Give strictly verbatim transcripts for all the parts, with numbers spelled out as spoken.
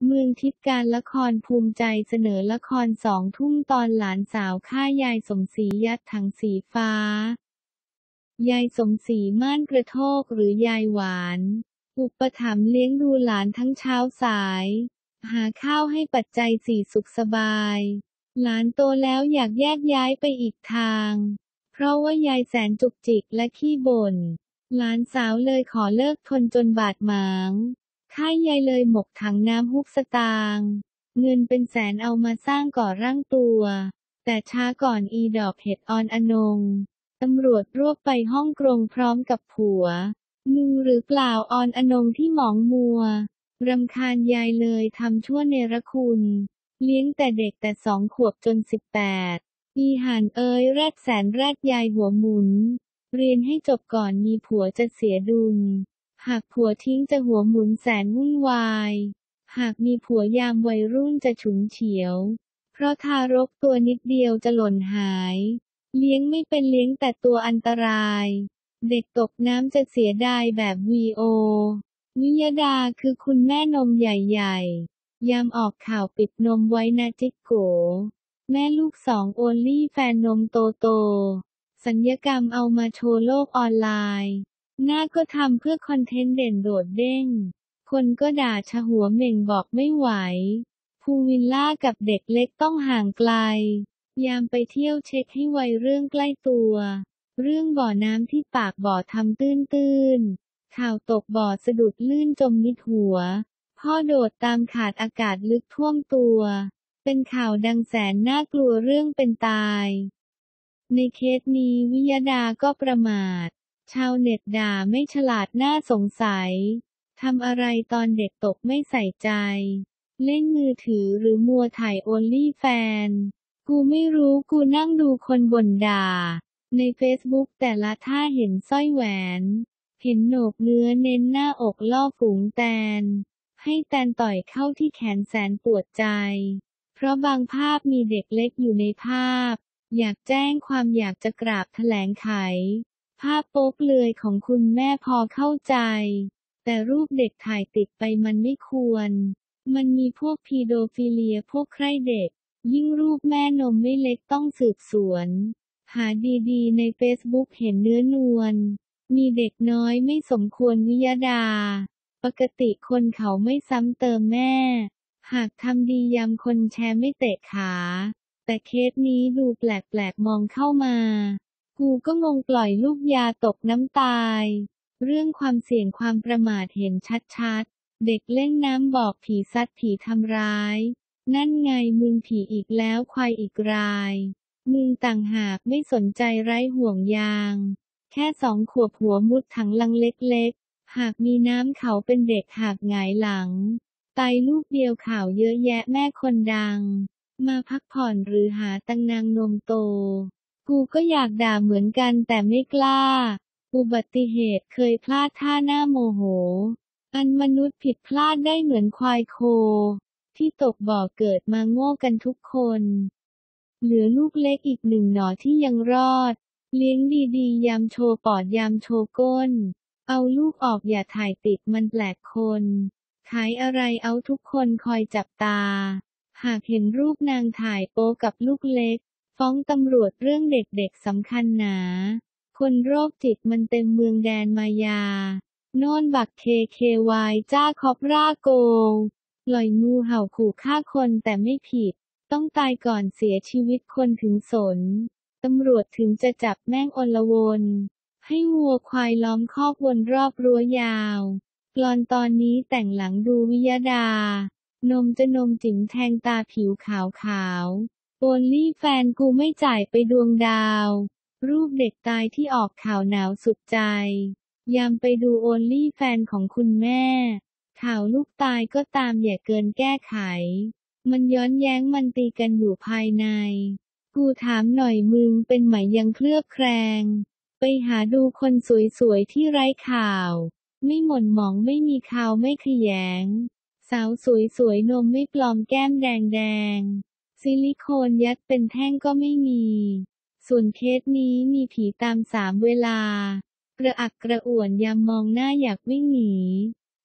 เมืองทิพย์การละครภูมิใจเสนอละครสองทุ่มตอนหลานสาวฆ่ายายสมศรียัดถังสีฟ้ายายสมศรีม่านกระโทกหรือยายหวานอุปถัมภ์เลี้ยงดูหลานทั้งเช้าสายหาข้าวให้ปัจจัยสี่สุขสบายหลานโตแล้วอยากแยกย้ายไปอีกทางเพราะว่ายายแสนจุกจิกและขี้บ่นหลานสาวเลยขอเลิกทนจนบาดหมางค่ายายเลยหมกถังน้ำฮุบสตางค์เงินเป็นแสนเอามาสร้างก่อร่างตัวแต่ช้าก่อนอีดอกเห็ดออนอนงตำรวจรวบไปห้องกรงพร้อมกับผัวมึงหรือเปล่าออนอนงที่หมองมัวรำคาญยายเลยทำชั่วเนรคุณเลี้ยงแต่เด็กแต่สองขวบจนสิบแปดอีห่านเอ้ยแรดแสนแรดยายหัวหมุนเรียนให้จบก่อนมีผัวจะเสียดุลหากผัวทิ้งจะหัวหมุนแสนวุ่นวายหากมีผัวยามวัยรุ่นจะฉุนเฉียวเพราะทารกตัวนิดเดียวจะหล่นหายเลี้ยงไม่เป็นเลี้ยงแต่ตัวอันตรายเด็กตกน้ำจะเสียดายแบบวีโอวิยดาคือคุณแม่นมใหญ่ๆยามออกข่าวปิดนมไว้นะจิ๊กโกแม่ลูกสองโอลลี่แฟนนมโตโตสัญญกรรมเอามาโชว์โลกออนไลน์หน้าก็ทำเพื่อคอนเทนต์เด่นโดดเด้งคนก็ด่าชะหัวเหม่งบอกไม่ไหวภูวิลล่ากับเด็กเล็กต้องห่างไกลยามไปเที่ยวเช็คให้ไวเรื่องใกล้ตัวเรื่องบ่อน้ำที่ปากบ่อทำตื้นๆข่าวตกบ่อสะดุดลื่นจมมิดหัวพ่อโดดตามขาดอากาศลึกท่วมตัวเป็นข่าวดังแสนน่ากลัวเรื่องเป็นตายในเคสนี้วิยดาก็ประมาทชาวเน็ตด่าไม่ฉลาดน่าสงสัยทำอะไรตอนเด็กตกไม่ใส่ใจเล่นมือถือหรือมัวถ่ายโอลลี่แฟนกูไม่รู้กูนั่งดูคนบ่นด่าในเฟซบุ๊กแต่ละท่าเห็นสร้อยแหวนเห็นโหนกเนื้อเน้นหน้าอกล่อฝูงแตนให้แตนต่อยเข้าที่แขนแสนปวดใจเพราะบางภาพมีเด็กเล็กอยู่ในภาพอยากแจ้งความอยากจะกราบแถลงไขภาพโป๊เปลือยของคุณแม่พอเข้าใจแต่รูปเด็กถ่ายติดไปมันไม่ควรมันมีพวกพีโดฟิเลียพวกใคร่เด็กยิ่งรูปแม่นมไม่เล็กต้องสืบสวนหาดีๆในเฟซบุ๊กเห็นเนื้อนวลมีเด็กน้อยไม่สมควรวิยดาปกติคนเขาไม่ซ้ำเติมแม่หากทำดียำคนแชร์ไม่เตะขาแต่เคสนี้ดูแปลกๆมองเข้ามากูก็งงปล่อยลูกยาตกน้ำตายเรื่องความเสี่ยงความประมาทเห็นชัดๆเด็กเล่นน้ำบอกผีซัดผีทำร้ายนั่นไงมึงผีอีกแล้วควายอีกรายมึงต่างหากไม่สนใจไร้ห่วงยางแค่สองขวบหัวมุดถังลังเล็กๆหากมีน้ำเขาเป็นเด็กหากหงายหลังตายลูกเดียวข่าวเยอะแยะแม่คนดังมาพักผ่อนหรือหาตังนางนมโตกูก็อยากด่าเหมือนกันแต่ไม่กล้าอุบัติเหตุเคยพลาดท่าหน้าโมโหอันมนุษย์ผิดพลาดได้เหมือนควายโคที่ตกบ่อเกิดมาโง่กันทุกคนเหลือลูกเล็กอีกหนึ่งหน่อที่ยังรอดเลี้ยงดีๆยามโชว์ปอดยามโชว์ก้นเอาลูกออกอย่าถ่ายติดมันแปลกคนขายอะไรเอาทุกคนคอยจับตาหากเห็นรูปนางถ่ายโป๊กับลูกเล็กฟ้องตำรวจเรื่องเด็กๆสำคัญหนาคนโรคจิตมันเต็มเมืองแดนมายาโน่นบักเคเควายจ้าคอบราโกปล่อยงูเห่าขู่ฆ่าคนแต่ไม่ผิดต้องตายก่อนเสียชีวิตคนถึงสนตำรวจถึงจะจับแม่งอลวนให้วัวควายล้อมคอกวนรอบรั้วยาวกลอนตอนนี้แต่งหลังดูวิยดานมจะนมจิ๋มแทงตาผิวขาวขาวโอลลี่แฟนกูไม่จ่ายไปดวงดาวรูปเด็กตายที่ออกข่าวหนาวสุดใจยามไปดูโอลลี่แฟนของคุณแม่ข่าวลูกตายก็ตามอย่าเกินแก้ไขมันย้อนแย้งมันตีกันอยู่ภายในกูถามหน่อยมึงเป็นไหมยังเคลือบแคลงไปหาดูคนสวยๆที่ไร้ข่าวไม่หม่นหมองไม่มีข่าวไม่ขยงสาวสวยๆนมไม่ปลอมแก้มแดงๆซิลิโคนยัดเป็นแท่งก็ไม่มีส่วนเคสนี้มีผีตามสามเวลากระอักกระอ่วนยามมองหน้าอยากวิ่งหนี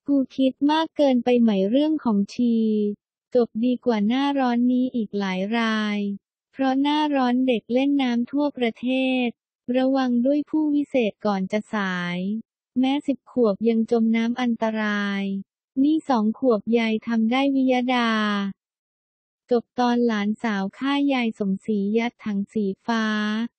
กูคิดมากเกินไปไหมเรื่องของชี จบดีกว่าหน้าร้อนนี้อีกหลายราย เพราะหน้าร้อนเด็กเล่นน้ำทั่วประเทศ ระวังด้วยผู้วิเศษก่อนจะสาย แม้สิบขวบยังจมน้ำอันตราย นี่สองขวบยายทำได้วิยดา จบตอนหลานสาวฆ่ายายสมศรียัดถังสีฟ้า